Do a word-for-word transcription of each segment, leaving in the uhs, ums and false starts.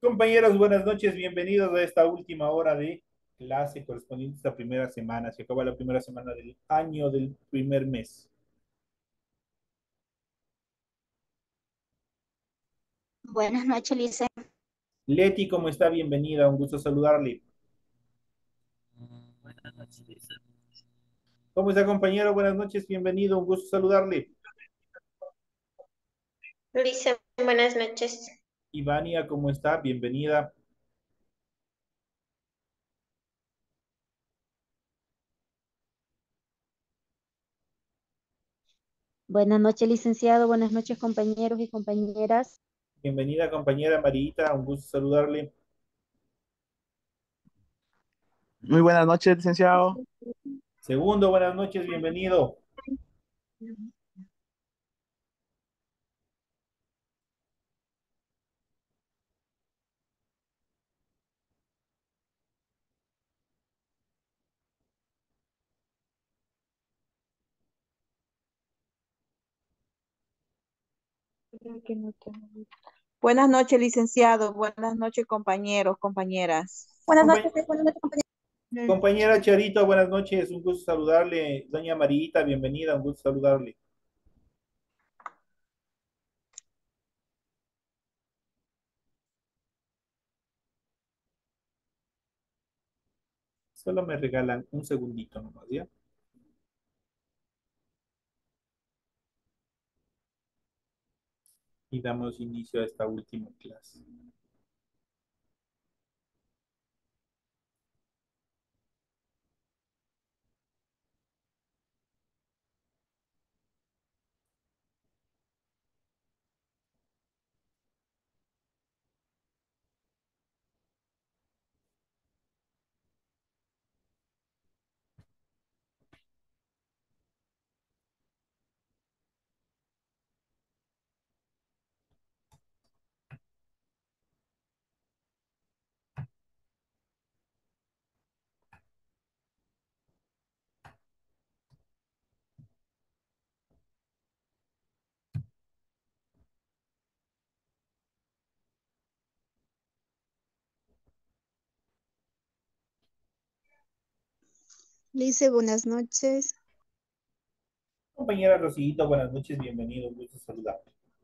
Compañeros, buenas noches, bienvenidos a esta última hora de clase correspondiente a esta primera semana. Se acaba la primera semana del año del primer mes. Buenas noches, Lisa. Leti, ¿cómo está? Bienvenida, un gusto saludarle. Buenas noches, Lisa. ¿Cómo está, compañero? Buenas noches, bienvenido, un gusto saludarle. Lisa, buenas noches. Ivania, ¿cómo está? Bienvenida. Buenas noches, licenciado. Buenas noches, compañeros y compañeras. Bienvenida, compañera Marita, un gusto saludarle. Muy buenas noches, licenciado. Segundo, buenas noches, bienvenido. Buenas noches, licenciado. Buenas noches, compañeros, compañeras. Buenas Compa- noches, buenas noches, compañeros. compañera Charito, buenas noches, un gusto saludarle. Doña Marita, bienvenida, un gusto saludarle. Solo me regalan un segundito nomás, ¿ya? Y damos inicio a esta última clase. Lice, buenas noches. Compañera Rosita, buenas noches, bienvenido, un gusto saludar.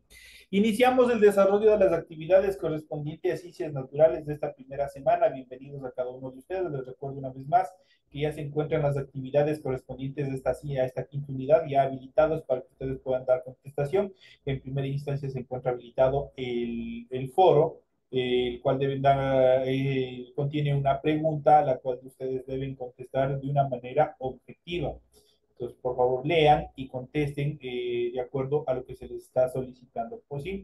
Iniciamos el desarrollo de las actividades correspondientes a ciencias naturales de esta primera semana. Bienvenidos a cada uno de ustedes. Les recuerdo una vez más que ya se encuentran las actividades correspondientes a esta, a esta quinta unidad ya habilitados para que ustedes puedan dar contestación. En primera instancia se encuentra habilitado el, el foro, eh, el cual deben dar, eh, contiene una pregunta a la cual ustedes deben contestar de una manera objetiva. Entonces, por favor, lean y contesten eh, de acuerdo a lo que se les está solicitando. Pues sí,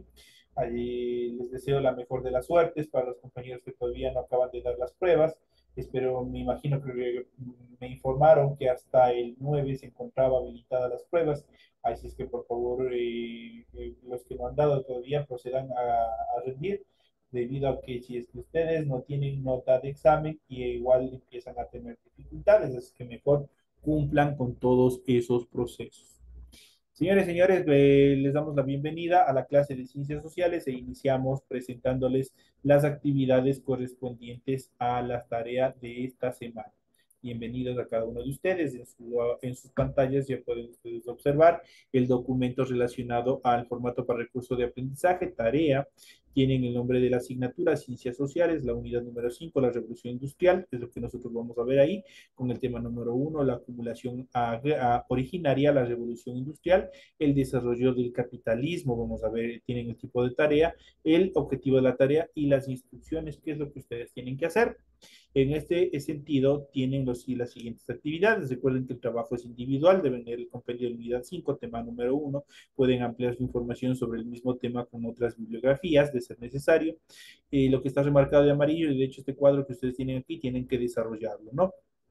allí les deseo la mejor de las suertes para los compañeros que todavía no acaban de dar las pruebas. Espero, me imagino que me informaron que hasta el nueve se encontraba habilitadas las pruebas. Así es que, por favor, eh, eh, los que no han dado todavía procedan a, a rendir, debido a que si es que ustedes no tienen nota de examen y igual empiezan a tener dificultades, es que mejor cumplan con todos esos procesos. Señores, señores, eh, les damos la bienvenida a la clase de Ciencias Sociales e iniciamos presentándoles las actividades correspondientes a las tareas de esta semana. Bienvenidos a cada uno de ustedes. En, su, en sus pantallas ya pueden ustedes observar el documento relacionado al formato para recurso de aprendizaje, tarea. Tienen el nombre de la asignatura, Ciencias Sociales, la unidad número cinco, la Revolución Industrial, es lo que nosotros vamos a ver ahí, con el tema número uno, la acumulación a, a originaria, la Revolución Industrial, el desarrollo del capitalismo, vamos a ver, tienen el tipo de tarea, el objetivo de la tarea y las instrucciones, qué es lo que ustedes tienen que hacer. En este sentido, tienen los, las siguientes actividades. Recuerden que el trabajo es individual, deben leer el compendio de unidad cinco, tema número uno. Pueden ampliar su información sobre el mismo tema con otras bibliografías, de ser necesario. Eh, lo que está remarcado de amarillo, y de hecho este cuadro que ustedes tienen aquí, tienen que desarrollarlo, ¿no?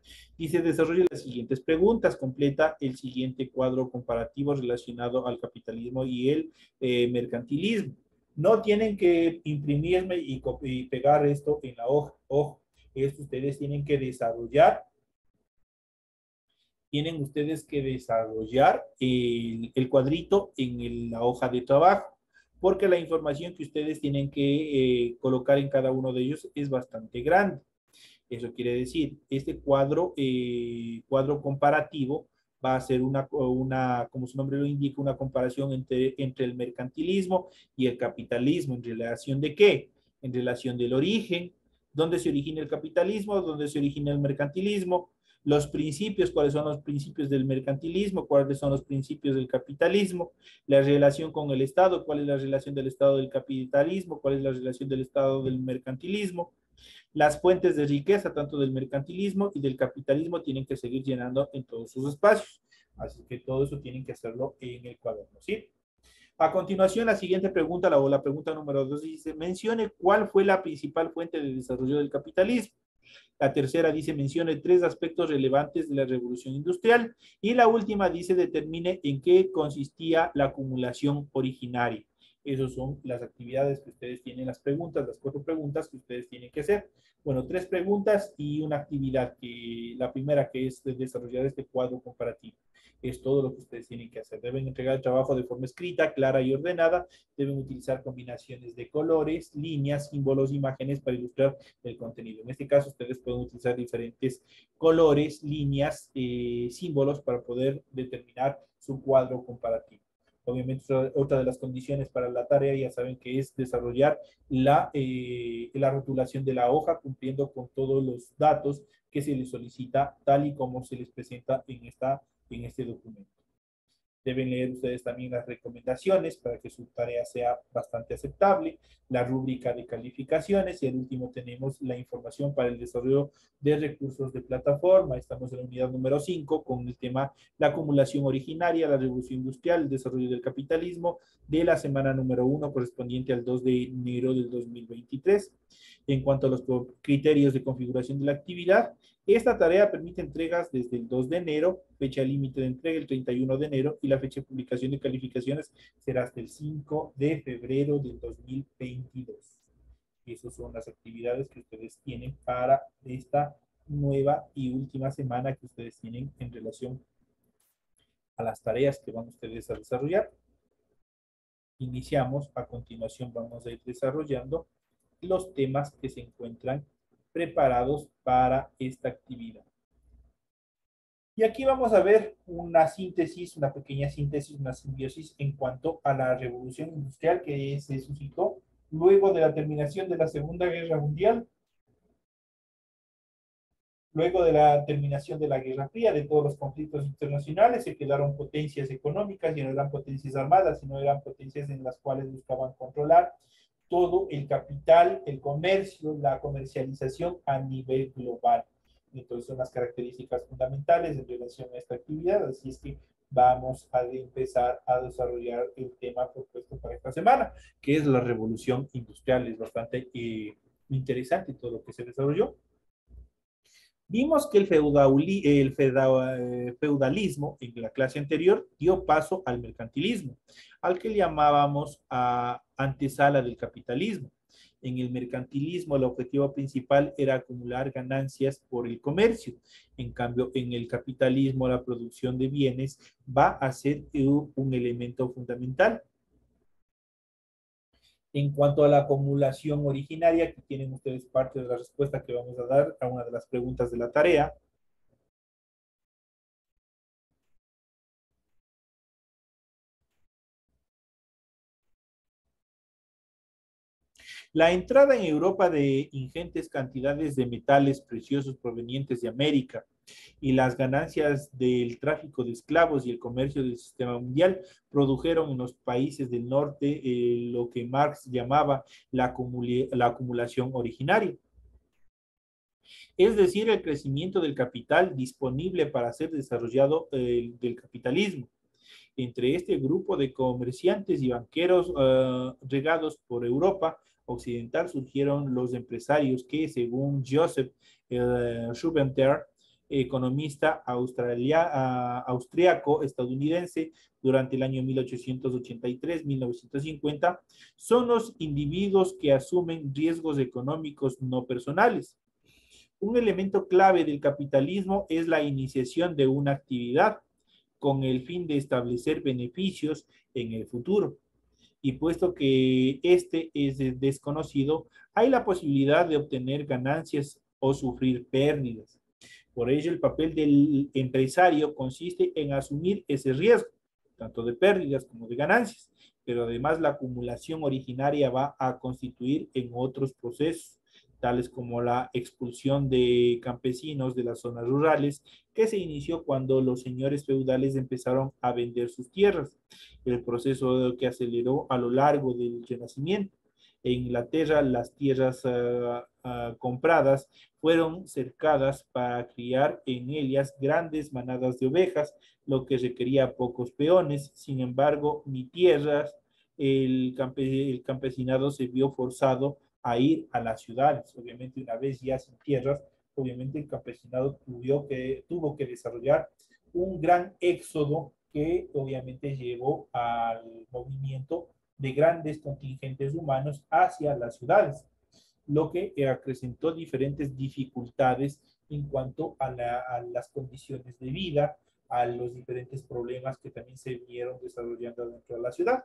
Y se desarrolla las siguientes preguntas. Completa el siguiente cuadro comparativo relacionado al capitalismo y el eh, mercantilismo. No tienen que imprimirme y, y pegar esto en la hoja. Ojo, esto ustedes tienen que desarrollar. Tienen ustedes que desarrollar el, el cuadrito en el, la hoja de trabajo. porque la información que ustedes tienen que eh, colocar en cada uno de ellos es bastante grande. Eso quiere decir, este cuadro, eh, cuadro comparativo va a ser una, una, como su nombre lo indica, una comparación entre, entre el mercantilismo y el capitalismo. ¿En relación de qué? En relación del origen, dónde se origina el capitalismo, dónde se origina el mercantilismo, los principios, cuáles son los principios del mercantilismo, cuáles son los principios del capitalismo, la relación con el Estado, cuál es la relación del Estado del capitalismo, cuál es la relación del Estado del mercantilismo. Las fuentes de riqueza, tanto del mercantilismo y del capitalismo, tienen que seguir llenando en todos sus espacios. Así que todo eso tienen que hacerlo en el cuaderno, ¿sí? A continuación, la siguiente pregunta, la, o la pregunta número dos, dice, mencione cuál fue la principal fuente de desarrollo del capitalismo. La tercera dice, mencione tres aspectos relevantes de la revolución industrial. Y la última dice, determine en qué consistía la acumulación originaria. Esas son las actividades que ustedes tienen, las preguntas, las cuatro preguntas que ustedes tienen que hacer. Bueno, tres preguntas y una actividad, que la primera que es de desarrollar este cuadro comparativo. Es todo lo que ustedes tienen que hacer. Deben entregar el trabajo de forma escrita, clara y ordenada. Deben utilizar combinaciones de colores, líneas, símbolos, imágenes para ilustrar el contenido. En este caso, ustedes pueden utilizar diferentes colores, líneas, eh, símbolos para poder determinar su cuadro comparativo. Obviamente, otra de las condiciones para la tarea, ya saben que es desarrollar la, eh, la rotulación de la hoja cumpliendo con todos los datos que se les solicita tal y como se les presenta en, esta, en este documento. Deben leer ustedes también las recomendaciones para que su tarea sea bastante aceptable, la rúbrica de calificaciones y al último tenemos la información para el desarrollo de recursos de plataforma. Estamos en la unidad número cinco con el tema la acumulación originaria, la revolución industrial, el desarrollo del capitalismo de la semana número uno correspondiente al dos de enero del dos mil veintitrés. En cuanto a los criterios de configuración de la actividad, esta tarea permite entregas desde el dos de enero, fecha límite de entrega el treinta y uno de enero y la fecha de publicación de calificaciones será hasta el cinco de febrero del dos mil veintidós. Esas son las actividades que ustedes tienen para esta nueva y última semana que ustedes tienen en relación a las tareas que van ustedes a desarrollar. Iniciamos, a continuación vamos a ir desarrollando los temas que se encuentran preparados para esta actividad. Y aquí vamos a ver una síntesis, una pequeña síntesis, una simbiosis en cuanto a la revolución industrial que se suscitó luego de la terminación de la Segunda Guerra Mundial, luego de la terminación de la Guerra Fría, de todos los conflictos internacionales. Se quedaron potencias económicas, y no eran potencias armadas, sino eran potencias en las cuales buscaban controlar todo el capital, el comercio, la comercialización a nivel global. Entonces son las características fundamentales en relación a esta actividad, así es que vamos a empezar a desarrollar el tema propuesto para esta semana, que es la revolución industrial. Es bastante eh, interesante todo lo que se desarrolló. Vimos que el, feudali, el feudalismo en la clase anterior dio paso al mercantilismo, al que llamábamos a antesala del capitalismo. En el mercantilismo el objetivo principal era acumular ganancias por el comercio. En cambio, en el capitalismo la producción de bienes va a ser un elemento fundamental. En cuanto a la acumulación originaria, aquí tienen ustedes parte de la respuesta que vamos a dar a una de las preguntas de la tarea. La entrada en Europa de ingentes cantidades de metales preciosos provenientes de América y las ganancias del tráfico de esclavos y el comercio del sistema mundial produjeron en los países del norte eh, lo que Marx llamaba la, acumul la acumulación originaria. Es decir, el crecimiento del capital disponible para ser desarrollado eh, del capitalismo. Entre este grupo de comerciantes y banqueros uh, regados por Europa occidental surgieron los empresarios que, según Joseph uh, Schumpeter, economista australia, uh, austriaco estadounidense durante el año mil ochocientos ochenta y tres a mil novecientos cincuenta, son los individuos que asumen riesgos económicos no personales. Un elemento clave del capitalismo es la iniciación de una actividad con el fin de establecer beneficios en el futuro. y puesto que este es desconocido, hay la posibilidad de obtener ganancias o sufrir pérdidas. Por ello, el papel del empresario consiste en asumir ese riesgo, tanto de pérdidas como de ganancias, pero además la acumulación originaria va a constituir en otros procesos, tales como la expulsión de campesinos de las zonas rurales, que se inició cuando los señores feudales empezaron a vender sus tierras, el proceso que aceleró a lo largo del Renacimiento. En Inglaterra, las tierras uh, uh, compradas fueron cercadas para criar en ellas grandes manadas de ovejas, lo que requería pocos peones. Sin embargo, ni tierras, el, campe el campesinado se vio forzado a ir a las ciudades. Obviamente, una vez ya sin tierras, obviamente el campesinado tuvo que, tuvo que desarrollar un gran éxodo que obviamente llevó al movimiento de grandes contingentes humanos hacia las ciudades, lo que acrecentó diferentes dificultades en cuanto a, la, a las condiciones de vida, a los diferentes problemas que también se vieron desarrollando dentro de la ciudad.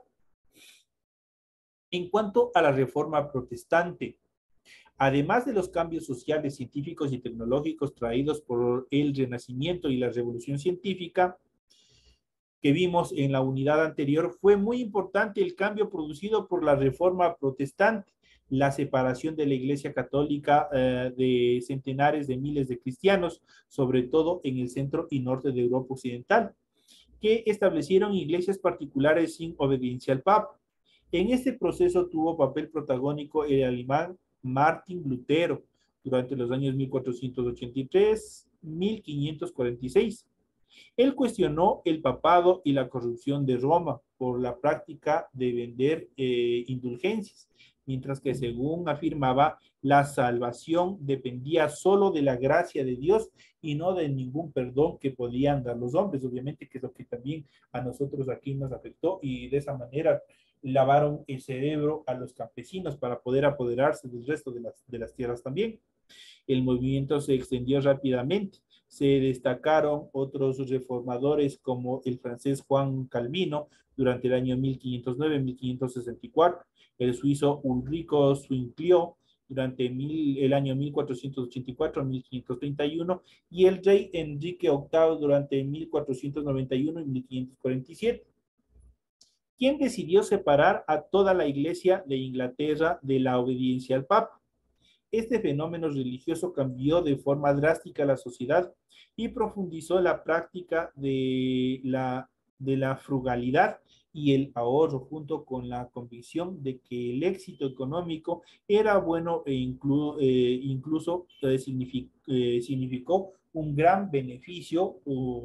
En cuanto a la reforma protestante, además de los cambios sociales, científicos y tecnológicos traídos por el Renacimiento y la Revolución Científica que vimos en la unidad anterior, fue muy importante el cambio producido por la reforma protestante, la separación de la Iglesia Católica eh, de centenares de miles de cristianos, sobre todo en el centro y norte de Europa Occidental, que establecieron iglesias particulares sin obediencia al Papa. En este proceso tuvo papel protagónico el alemán Martín Lutero durante los años mil cuatrocientos ochenta y tres a mil quinientos cuarenta y seis. Él cuestionó el papado y la corrupción de Roma por la práctica de vender eh, indulgencias, mientras que según afirmaba, la salvación dependía solo de la gracia de Dios y no de ningún perdón que podían dar los hombres, obviamente, que es lo que también a nosotros aquí nos afectó, y de esa manera lavaron el cerebro a los campesinos para poder apoderarse del resto de las, de las tierras también. El movimiento se extendió rápidamente. Se destacaron otros reformadores como el francés Juan Calvino durante el año mil quinientos nueve a mil quinientos sesenta y cuatro, el suizo Ulrico Zwinglio durante mil, el año mil cuatrocientos ochenta y cuatro a mil quinientos treinta y uno y el rey Enrique octavo durante mil cuatrocientos noventa y uno y mil quinientos cuarenta y siete. ¿Quién decidió separar a toda la iglesia de Inglaterra de la obediencia al Papa? Este fenómeno religioso cambió de forma drástica la sociedad y profundizó la práctica de la, de la frugalidad y el ahorro, junto con la convicción de que el éxito económico era bueno e inclu, eh, incluso eh, signific, eh, significó un gran beneficio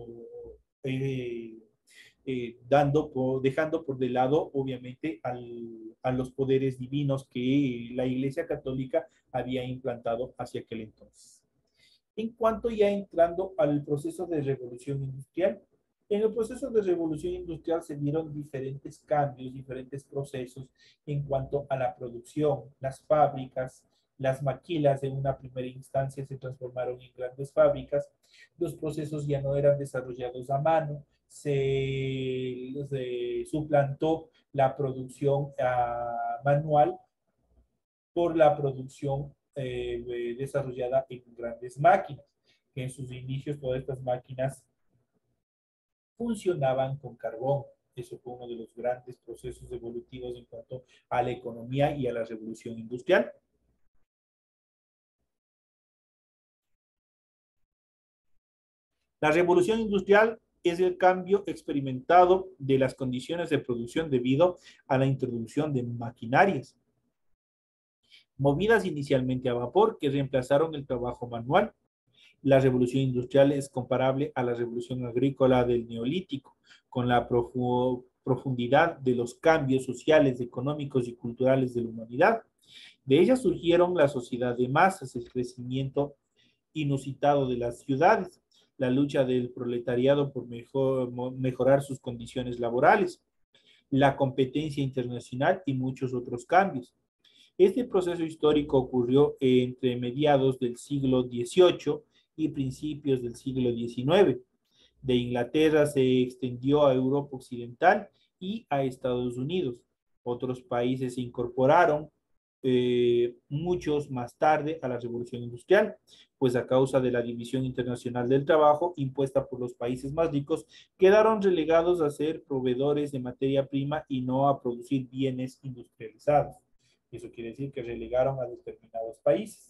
eh, eh, dando por, dejando por de lado, obviamente, al, a los poderes divinos que la Iglesia Católica había implantado hacia aquel entonces. En cuanto ya entrando al proceso de revolución industrial, en el proceso de revolución industrial se dieron diferentes cambios, diferentes procesos en cuanto a la producción, las fábricas, las maquilas en una primera instancia se transformaron en grandes fábricas, los procesos ya no eran desarrollados a mano, se, se suplantó la producción uh, manual por la producción eh, desarrollada en grandes máquinas, que en sus inicios todas estas máquinas funcionaban con carbón. Eso fue uno de los grandes procesos evolutivos en cuanto a la economía y a la revolución industrial. La revolución industrial es el cambio experimentado de las condiciones de producción debido a la introducción de maquinarias, movidas inicialmente a vapor, que reemplazaron el trabajo manual. La revolución industrial es comparable a la revolución agrícola del Neolítico, con la profundidad de los cambios sociales, económicos y culturales de la humanidad. De ella surgieron la sociedad de masas, el crecimiento inusitado de las ciudades, la lucha del proletariado por mejor, mejorar sus condiciones laborales, la competencia internacional y muchos otros cambios. Este proceso histórico ocurrió entre mediados del siglo dieciocho y principios del siglo diecinueve. De Inglaterra se extendió a Europa Occidental y a Estados Unidos. Otros países se incorporaron, eh, muchos más tarde a la Revolución Industrial, pues a causa de la división internacional del trabajo impuesta por los países más ricos, quedaron relegados a ser proveedores de materia prima y no a producir bienes industrializados. Eso quiere decir que relegaron a determinados países.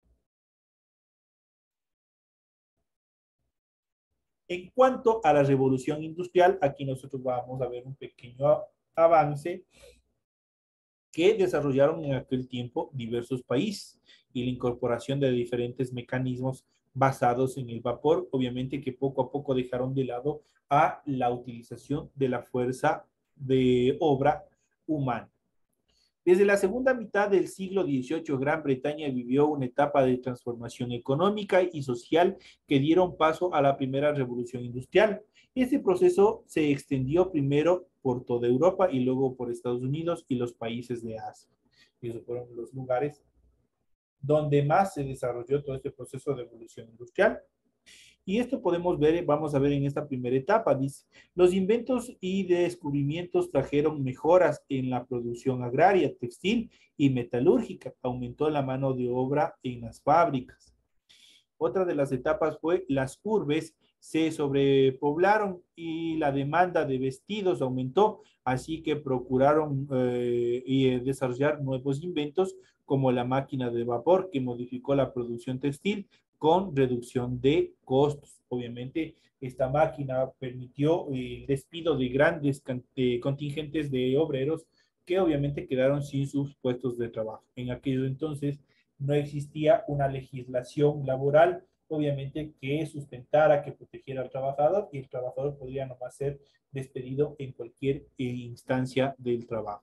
En cuanto a la revolución industrial, aquí nosotros vamos a ver un pequeño avance que desarrollaron en aquel tiempo diversos países y la incorporación de diferentes mecanismos basados en el vapor, obviamente que poco a poco dejaron de lado a la utilización de la fuerza de obra humana. Desde la segunda mitad del siglo dieciocho, Gran Bretaña vivió una etapa de transformación económica y social que dieron paso a la primera revolución industrial. Este proceso se extendió primero por toda Europa y luego por Estados Unidos y los países de Asia. Y esos fueron los lugares donde más se desarrolló todo este proceso de evolución industrial. Y esto podemos ver, vamos a ver en esta primera etapa, dice, los inventos y descubrimientos trajeron mejoras en la producción agraria, textil y metalúrgica, aumentó la mano de obra en las fábricas. Otra de las etapas fue las urbes se sobrepoblaron y la demanda de vestidos aumentó, así que procuraron eh, y desarrollar nuevos inventos como la máquina de vapor que modificó la producción textil con reducción de costos. Obviamente, esta máquina permitió el despido de grandes de contingentes de obreros que obviamente quedaron sin sus puestos de trabajo. En aquellos entonces no existía una legislación laboral, obviamente, que sustentara, que protegiera al trabajador, y el trabajador podría nomás ser despedido en cualquier instancia del trabajo.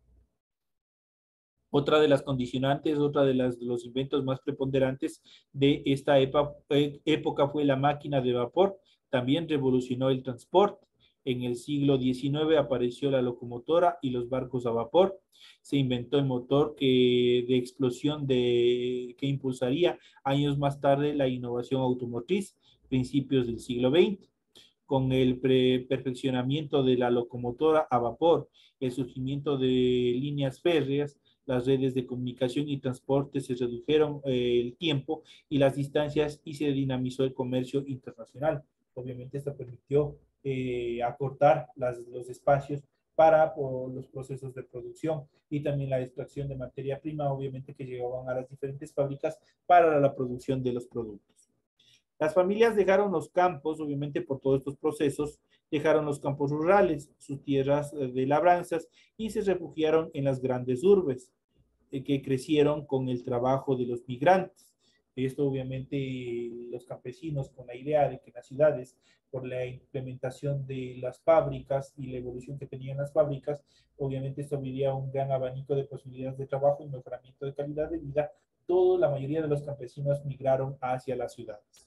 Otra de las condicionantes, otra de, las, de los inventos más preponderantes de esta época, época fue la máquina de vapor. También revolucionó el transporte. En el siglo diecinueve apareció la locomotora y los barcos a vapor. Se inventó el motor que, de explosión de, que impulsaría años más tarde la innovación automotriz, principios del siglo veinte. Con el pre perfeccionamiento de la locomotora a vapor, el surgimiento de líneas férreas, las redes de comunicación y transporte se redujeron eh, el tiempo y las distancias y se dinamizó el comercio internacional. Obviamente esto permitió eh, acortar las, los espacios para por, los procesos de producción y también la extracción de materia prima, obviamente que llegaban a las diferentes fábricas para la producción de los productos. Las familias dejaron los campos, obviamente por todos estos procesos, dejaron los campos rurales, sus tierras de labranzas y se refugiaron en las grandes urbes, eh, que crecieron con el trabajo de los migrantes. Esto obviamente los campesinos con la idea de que en las ciudades, por la implementación de las fábricas y la evolución que tenían las fábricas, obviamente esto abriría un gran abanico de posibilidades de trabajo y mejoramiento de calidad de vida. Toda la mayoría de los campesinos migraron hacia las ciudades.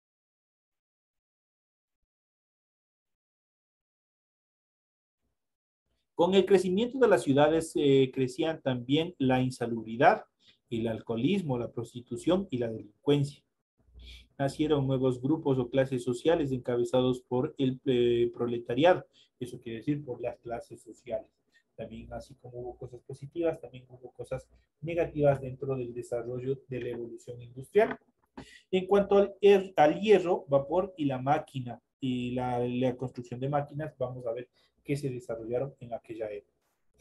Con el crecimiento de las ciudades eh, crecían también la insalubridad, el alcoholismo, la prostitución y la delincuencia. Nacieron nuevos grupos o clases sociales encabezados por el eh, proletariado, eso quiere decir por las clases sociales. También, así como hubo cosas positivas, también hubo cosas negativas dentro del desarrollo de la evolución industrial. En cuanto al, al hierro, vapor y la máquina y la, la construcción de máquinas, vamos a ver que se desarrollaron en aquella época.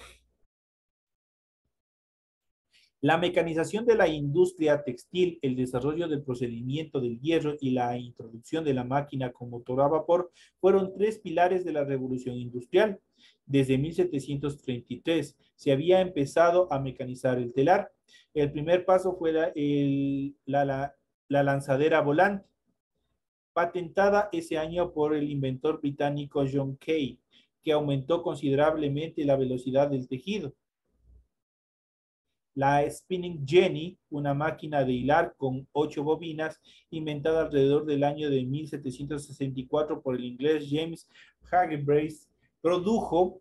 La mecanización de la industria textil, el desarrollo del procedimiento del hierro y la introducción de la máquina con motor a vapor fueron tres pilares de la revolución industrial. Desde mil setecientos treinta y tres se había empezado a mecanizar el telar. El primer paso fue la, el, la, la, la lanzadera volante, patentada ese año por el inventor británico John Kay, que aumentó considerablemente la velocidad del tejido. La Spinning Jenny, una máquina de hilar con ocho bobinas, inventada alrededor del año de mil setecientos sesenta y cuatro por el inglés James Hargreaves, produjo,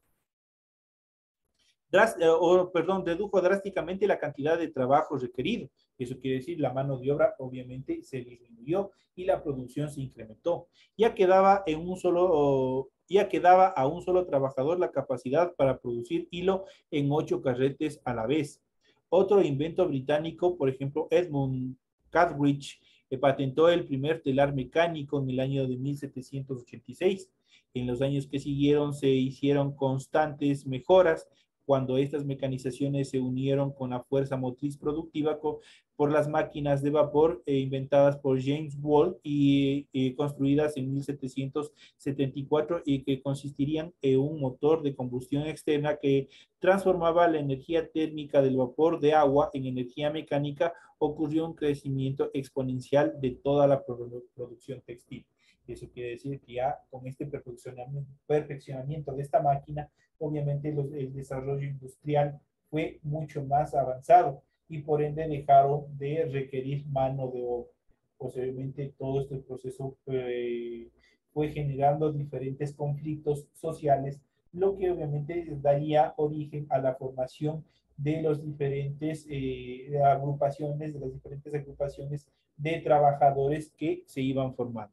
dras, eh, o, perdón, redujo drásticamente la cantidad de trabajo requerido. Eso quiere decir la mano de obra obviamente se disminuyó y la producción se incrementó. Ya quedaba en un solo ya que daba a un solo trabajador la capacidad para producir hilo en ocho carretes a la vez. Otro invento británico, por ejemplo, Edmund Cartwright, eh, patentó el primer telar mecánico en el año de mil setecientos ochenta y seis. En los años que siguieron se hicieron constantes mejoras cuando estas mecanizaciones se unieron con la fuerza motriz productiva co- por las máquinas de vapor eh, inventadas por James Watt y eh, construidas en mil setecientos setenta y cuatro y que consistirían en un motor de combustión externa que transformaba la energía térmica del vapor de agua en energía mecánica. Ocurrió un crecimiento exponencial de toda la produ- producción textil. Eso quiere decir que ya con este perfeccionamiento, perfeccionamiento de esta máquina, obviamente los, el desarrollo industrial fue mucho más avanzado y por ende dejaron de requerir mano de obra. Posteriormente todo este proceso eh, fue generando diferentes conflictos sociales, lo que obviamente daría origen a la formación de los diferentes eh, agrupaciones, de las diferentes agrupaciones de trabajadores que se iban formando.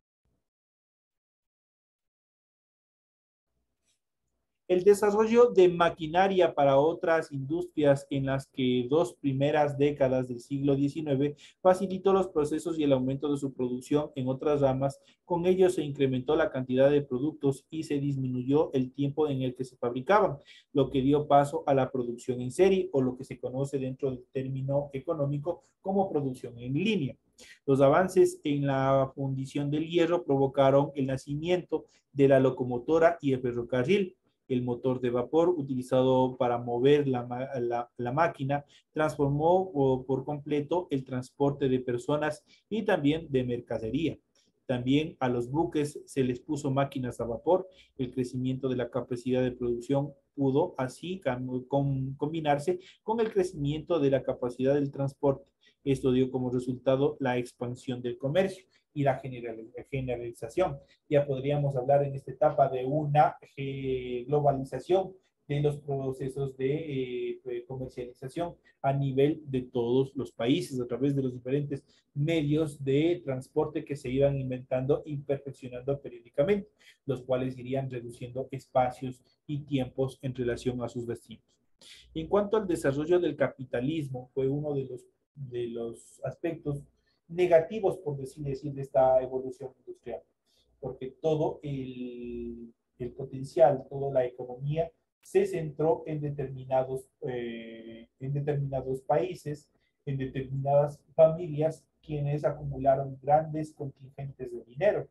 El desarrollo de maquinaria para otras industrias en las que dos primeras décadas del siglo diecinueve facilitó los procesos y el aumento de su producción en otras ramas. Con ello se incrementó la cantidad de productos y se disminuyó el tiempo en el que se fabricaban, lo que dio paso a la producción en serie o lo que se conoce dentro del término económico como producción en línea. Los avances en la fundición del hierro provocaron el nacimiento de la locomotora y el ferrocarril. El motor de vapor utilizado para mover la, la, la máquina transformó oh, por completo el transporte de personas y también de mercadería. También a los buques se les puso máquinas a vapor. El crecimiento de la capacidad de producción pudo así com, combinarse con el crecimiento de la capacidad del transporte. Esto dio como resultado la expansión del comercio y la generalización. Ya podríamos hablar en esta etapa de una eh, globalización de los procesos de eh, comercialización a nivel de todos los países a través de los diferentes medios de transporte que se iban inventando y perfeccionando periódicamente, los cuales irían reduciendo espacios y tiempos en relación a sus destinos. En cuanto al desarrollo del capitalismo, fue uno de los, de los aspectos negativos, por decir, decir, de esta evolución industrial, porque todo el, el potencial, toda la economía se centró en determinados, eh, en determinados países, en determinadas familias, quienes acumularon grandes contingentes de dinero.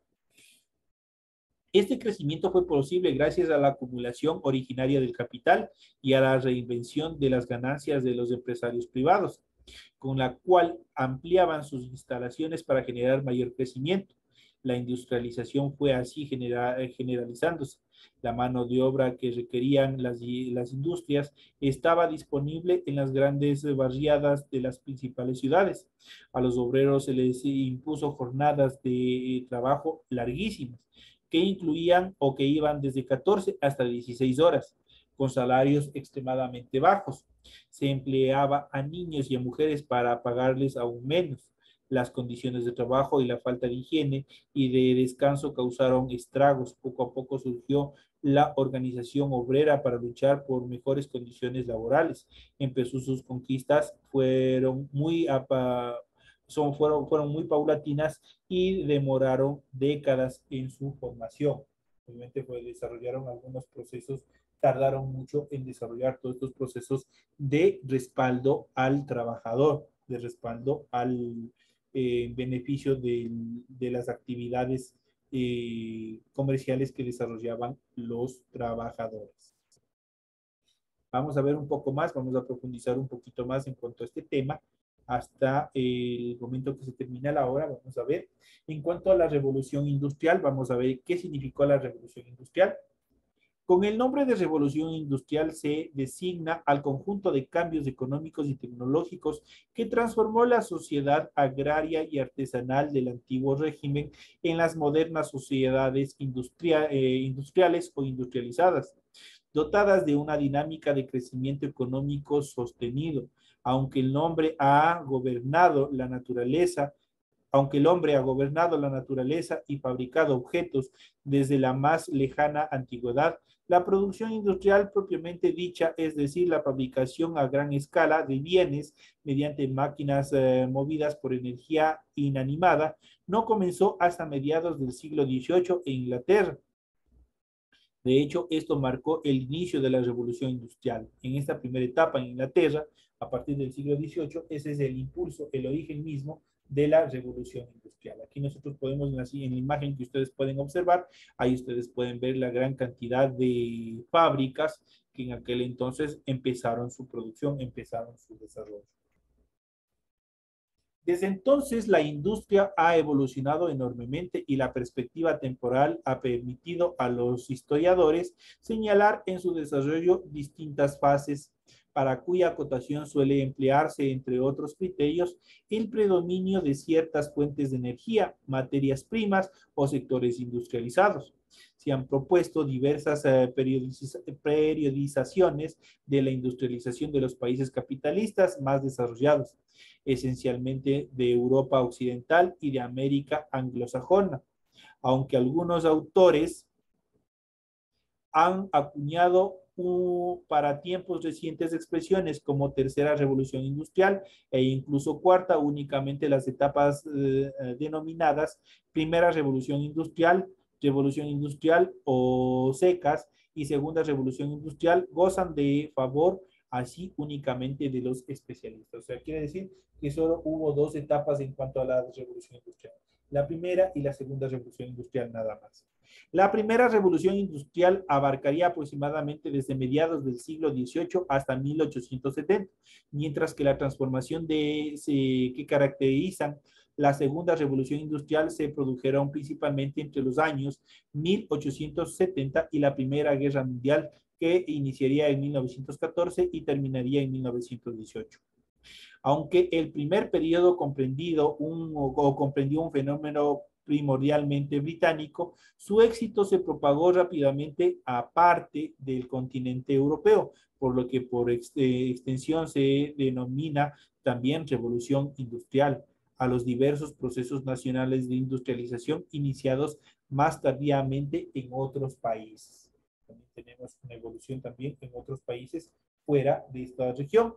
Este crecimiento fue posible gracias a la acumulación originaria del capital y a la reinvención de las ganancias de los empresarios privados, con la cual ampliaban sus instalaciones para generar mayor crecimiento. La industrialización fue así genera, generalizándose. La mano de obra que requerían las, las industrias estaba disponible en las grandes barriadas de las principales ciudades. A los obreros se les impuso jornadas de trabajo larguísimas, que incluían o que iban desde catorce hasta dieciséis horas, con salarios extremadamente bajos. Se empleaba a niños y a mujeres para pagarles aún menos. Las condiciones de trabajo y la falta de higiene y de descanso causaron estragos. Poco a poco surgió la organización obrera para luchar por mejores condiciones laborales. Empezó sus conquistas, fueron muy, son, fueron, fueron muy paulatinas y demoraron décadas en su formación. Obviamente pues, desarrollaron algunos procesos, tardaron mucho en desarrollar todos estos procesos de respaldo al trabajador, de respaldo al eh, beneficio de, de las actividades eh, comerciales que desarrollaban los trabajadores. Vamos a ver un poco más, vamos a profundizar un poquito más en cuanto a este tema hasta el momento que se termina la hora. Vamos a ver. En cuanto a la revolución industrial, vamos a ver qué significó la revolución industrial. Con el nombre de revolución industrial se designa al conjunto de cambios económicos y tecnológicos que transformó la sociedad agraria y artesanal del antiguo régimen en las modernas sociedades industria, eh, industriales o industrializadas, dotadas de una dinámica de crecimiento económico sostenido. Aunque el nombre ha gobernado la naturaleza Aunque el hombre ha gobernado la naturaleza y fabricado objetos desde la más lejana antigüedad, la producción industrial propiamente dicha, es decir, la fabricación a gran escala de bienes mediante máquinas eh, movidas por energía inanimada, no comenzó hasta mediados del siglo dieciocho en Inglaterra. De hecho, esto marcó el inicio de la revolución industrial. En esta primera etapa en Inglaterra, a partir del siglo dieciocho, ese es el impulso, el origen mismo de la revolución industrial. Aquí nosotros podemos, en la imagen que ustedes pueden observar, ahí ustedes pueden ver la gran cantidad de fábricas que en aquel entonces empezaron su producción, empezaron su desarrollo. Desde entonces, la industria ha evolucionado enormemente y la perspectiva temporal ha permitido a los historiadores señalar en su desarrollo distintas fases para cuya acotación suele emplearse, entre otros criterios, el predominio de ciertas fuentes de energía, materias primas o sectores industrializados. Se han propuesto diversas eh, periodiz periodizaciones de la industrialización de los países capitalistas más desarrollados, esencialmente de Europa Occidental y de América anglosajona, aunque algunos autores han acuñado uh, para tiempos recientes expresiones como tercera revolución industrial e incluso cuarta, únicamente las etapas eh, denominadas primera revolución industrial, revolución industrial o secas y segunda revolución industrial gozan de favor así únicamente de los especialistas. O sea, quiere decir que solo hubo dos etapas en cuanto a la revolución industrial. La primera y la segunda revolución industrial nada más. La primera revolución industrial abarcaría aproximadamente desde mediados del siglo dieciocho hasta mil ochocientos setenta, mientras que la transformación de, se, que caracterizan la segunda revolución industrial se produjeron principalmente entre los años mil ochocientos setenta y la Primera Guerra Mundial, que iniciaría en mil novecientos catorce y terminaría en mil novecientos dieciocho. Aunque el primer periodo comprendido un, o, o comprendió un fenómeno primordialmente británico, su éxito se propagó rápidamente a parte del continente europeo, por lo que por ex, eh, extensión se denomina también revolución industrial a los diversos procesos nacionales de industrialización iniciados más tardíamente en otros países. También tenemos una evolución también en otros países fuera de esta región.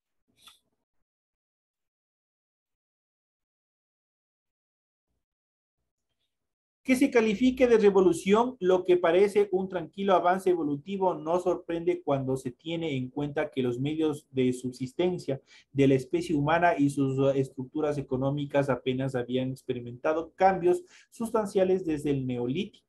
Que se califique de revolución lo que parece un tranquilo avance evolutivo no sorprende cuando se tiene en cuenta que los medios de subsistencia de la especie humana y sus estructuras económicas apenas habían experimentado cambios sustanciales desde el Neolítico.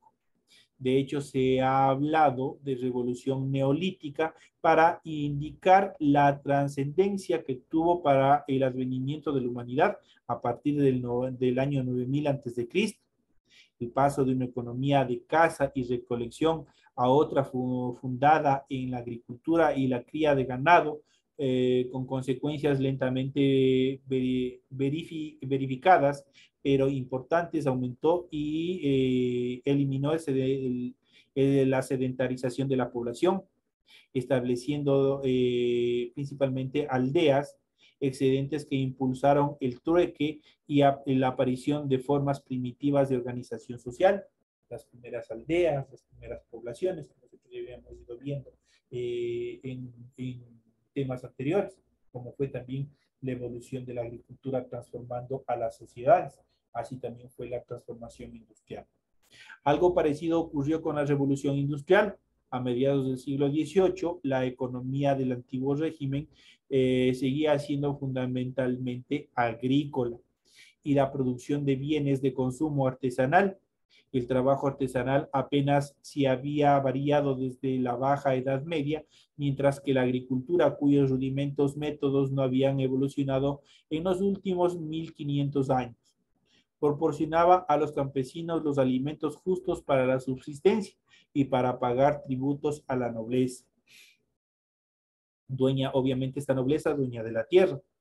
De hecho, se ha hablado de revolución neolítica para indicar la trascendencia que tuvo para el advenimiento de la humanidad a partir del, del año nueve mil antes de Cristo. El paso de una economía de caza y recolección a otra fundada en la agricultura y la cría de ganado, eh, con consecuencias lentamente verifi verificadas, pero importantes, aumentó y eh, eliminó el, el, el, la sedentarización de la población, estableciendo eh, principalmente aldeas excedentes que impulsaron el trueque y a, la aparición de formas primitivas de organización social, las primeras aldeas, las primeras poblaciones, como nosotros ya habíamos ido viendo eh, en, en temas anteriores, como fue también la evolución de la agricultura transformando a las sociedades, así también fue la transformación industrial. Algo parecido ocurrió con la revolución industrial. A mediados del siglo dieciocho, la economía del antiguo régimen eh, seguía siendo fundamentalmente agrícola y la producción de bienes de consumo artesanal. El trabajo artesanal apenas se había variado desde la Baja Edad Media, mientras que la agricultura, cuyos rudimentos métodos no habían evolucionado en los últimos mil quinientos años, proporcionaba a los campesinos los alimentos justos para la subsistencia y para pagar tributos a la nobleza. Dueña, obviamente, esta nobleza, dueña de la tierra.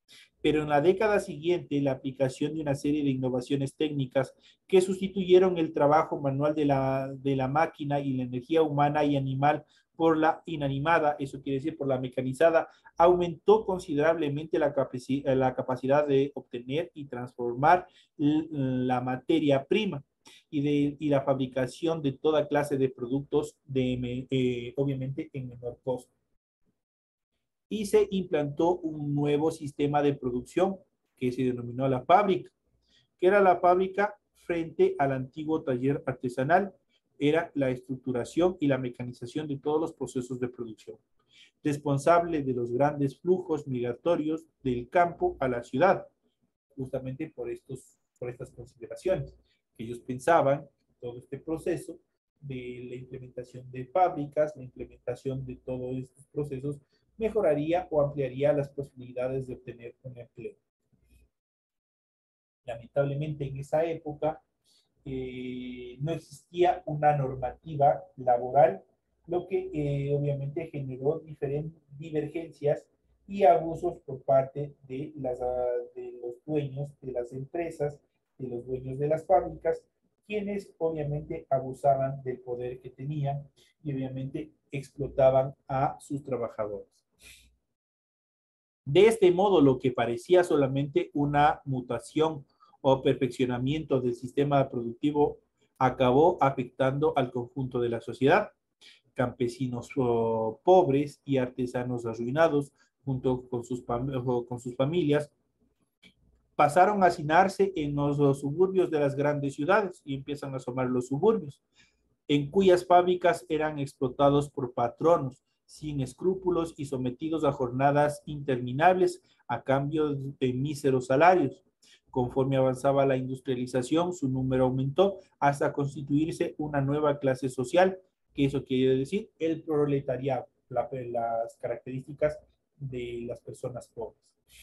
pero en la década siguiente la aplicación de una serie de innovaciones técnicas que sustituyeron el trabajo manual de la, de la máquina y la energía humana y animal por la inanimada, eso quiere decir por la mecanizada, aumentó considerablemente la, capaci la capacidad de obtener y transformar la materia prima y, de, y la fabricación de toda clase de productos, de, eh, obviamente en menor costo. Y se implantó un nuevo sistema de producción que se denominó la fábrica, que era la fábrica frente al antiguo taller artesanal, era la estructuración y la mecanización de todos los procesos de producción, responsable de los grandes flujos migratorios del campo a la ciudad, justamente por, estos, por estas consideraciones. Ellos pensaban todo este proceso de la implementación de fábricas, la implementación de todos estos procesos, mejoraría o ampliaría las posibilidades de obtener un empleo. Lamentablemente en esa época eh, no existía una normativa laboral, lo que eh, obviamente generó diferentes divergencias y abusos por parte de, las, de los dueños de las empresas, de los dueños de las fábricas, quienes obviamente abusaban del poder que tenían y obviamente explotaban a sus trabajadores. De este modo, lo que parecía solamente una mutación o perfeccionamiento del sistema productivo acabó afectando al conjunto de la sociedad. Campesinos oh, pobres y artesanos arruinados, junto con sus, con sus familias, pasaron a hacinarse en los, los suburbios de las grandes ciudades y empiezan a asomar los suburbios, en cuyas fábricas eran explotados por patronos sin escrúpulos y sometidos a jornadas interminables a cambio de míseros salarios. Conforme avanzaba la industrialización, su número aumentó hasta constituirse una nueva clase social, que eso quiere decir el proletariado, la, las características de las personas pobres.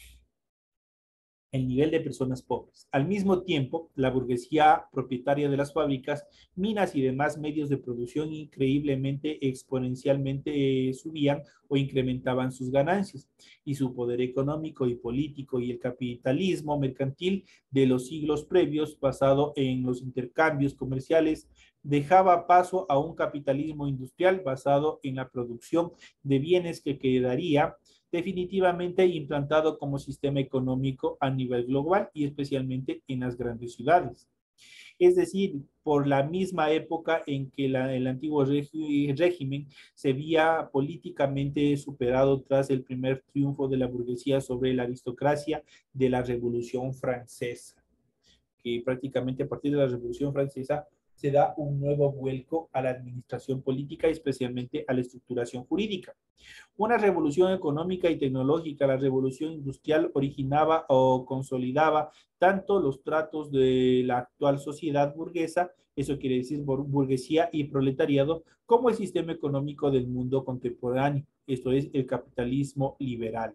El nivel de personas pobres. Al mismo tiempo, la burguesía propietaria de las fábricas, minas y demás medios de producción increíblemente exponencialmente eh, subían o incrementaban sus ganancias, y su poder económico y político y el capitalismo mercantil de los siglos previos, basado en los intercambios comerciales, dejaba paso a un capitalismo industrial basado en la producción de bienes que quedaría definitivamente implantado como sistema económico a nivel global y especialmente en las grandes ciudades. Es decir, por la misma época en que la, el antiguo régimen se veía políticamente superado tras el primer triunfo de la burguesía sobre la aristocracia de la Revolución Francesa, que prácticamente a partir de la Revolución Francesa se da un nuevo vuelco a la administración política, especialmente a la estructuración jurídica. Una revolución económica y tecnológica, la revolución industrial, originaba o consolidaba tanto los tratos de la actual sociedad burguesa, eso quiere decir burguesía y proletariado, como el sistema económico del mundo contemporáneo, esto es el capitalismo liberal.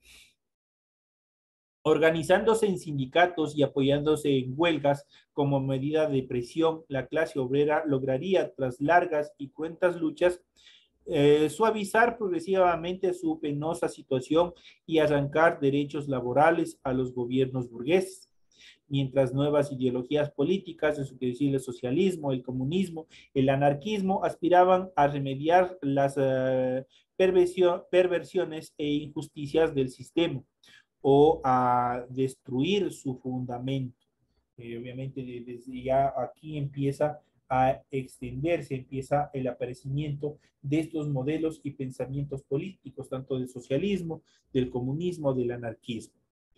Organizándose en sindicatos y apoyándose en huelgas como medida de presión, la clase obrera lograría, tras largas y cruentas luchas, eh, suavizar progresivamente su penosa situación y arrancar derechos laborales a los gobiernos burgueses. Mientras nuevas ideologías políticas, eso quiere decir el socialismo, el comunismo, el anarquismo, aspiraban a remediar las uh, perversiones e injusticias del sistema, o a destruir su fundamento. Eh, obviamente desde ya aquí empieza a extenderse, empieza el aparecimiento de estos modelos y pensamientos políticos, tanto del socialismo, del comunismo, del anarquismo.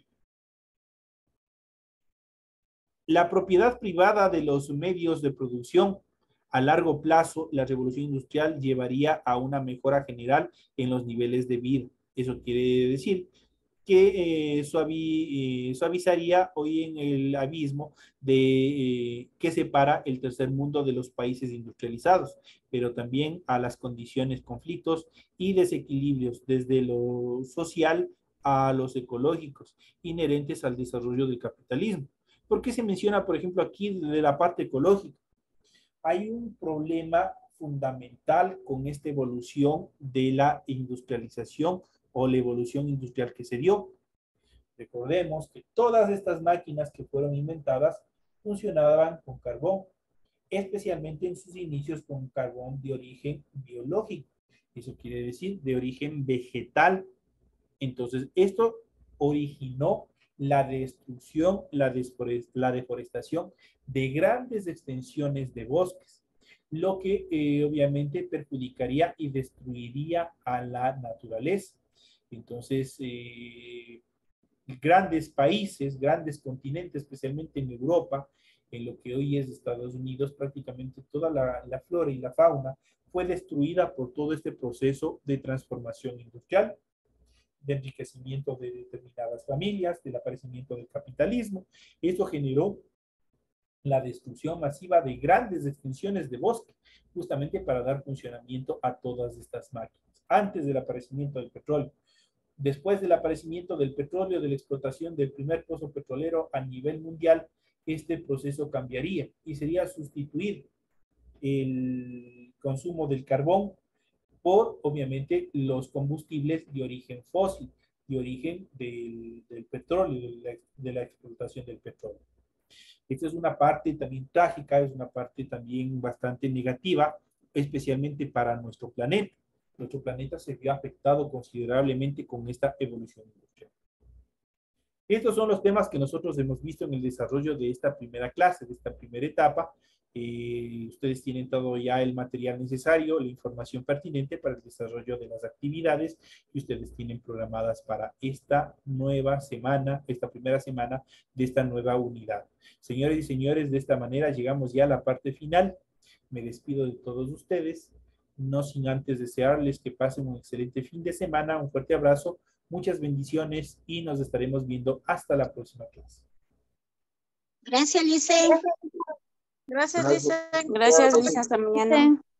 La propiedad privada de los medios de producción. A largo plazo, la revolución industrial llevaría a una mejora general en los niveles de vida. Eso quiere decir que eh, suavi, eh, suavizaría hoy en el abismo de, eh, que separa el tercer mundo de los países industrializados, pero también a las condiciones, conflictos y desequilibrios desde lo social a los ecológicos inherentes al desarrollo del capitalismo. ¿Por qué se menciona, por ejemplo, aquí de la parte ecológica? Hay un problema fundamental con esta evolución de la industrialización o la evolución industrial que se dio. Recordemos que todas estas máquinas que fueron inventadas funcionaban con carbón, especialmente en sus inicios con carbón de origen biológico. Eso quiere decir de origen vegetal. Entonces, esto originó la destrucción, la, la deforestación de grandes extensiones de bosques, lo que eh, obviamente perjudicaría y destruiría a la naturaleza. Entonces, eh, grandes países, grandes continentes, especialmente en Europa, en lo que hoy es Estados Unidos, prácticamente toda la, la flora y la fauna fue destruida por todo este proceso de transformación industrial, de enriquecimiento de determinadas familias, del aparecimiento del capitalismo. Esto generó la destrucción masiva de grandes extensiones de bosque, justamente para dar funcionamiento a todas estas máquinas. Antes del aparecimiento del petróleo, después del aparecimiento del petróleo, de la explotación del primer pozo petrolero a nivel mundial, este proceso cambiaría y sería sustituir el consumo del carbón por, obviamente, los combustibles de origen fósil, de origen del, del petróleo, de la, de la explotación del petróleo. Esta es una parte también trágica, es una parte también bastante negativa, especialmente para nuestro planeta. Nuestro planeta se vio afectado considerablemente con esta evolución industrial. Estos son los temas que nosotros hemos visto en el desarrollo de esta primera clase, de esta primera etapa. Eh, ustedes tienen todo ya el material necesario, la información pertinente para el desarrollo de las actividades que ustedes tienen programadas para esta nueva semana, esta primera semana de esta nueva unidad. Señores y señores, de esta manera llegamos ya a la parte final. Me despido de todos ustedes, no sin antes desearles que pasen un excelente fin de semana, un fuerte abrazo, muchas bendiciones y nos estaremos viendo hasta la próxima clase. Gracias, Lice. Gracias, Gracias. Lice. Gracias, Lice. Hasta mañana.